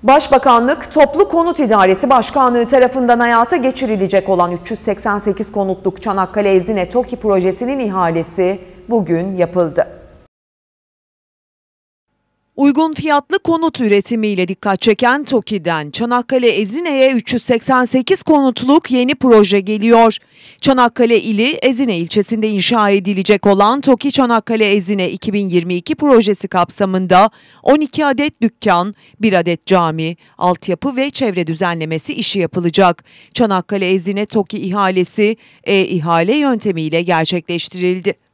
Başbakanlık Toplu Konut İdaresi Başkanlığı tarafından hayata geçirilecek olan 388 konutluk Çanakkale Ezine TOKİ projesinin ihalesi bugün yapıldı. Uygun fiyatlı konut üretimiyle dikkat çeken TOKİ'den Çanakkale Ezine'ye 388 konutluk yeni proje geliyor. Çanakkale ili Ezine ilçesinde inşa edilecek olan TOKİ Çanakkale Ezine 2022 projesi kapsamında 12 adet dükkan, 1 adet cami, altyapı ve çevre düzenlemesi işi yapılacak. Çanakkale Ezine TOKİ ihalesi e-ihale yöntemiyle gerçekleştirildi.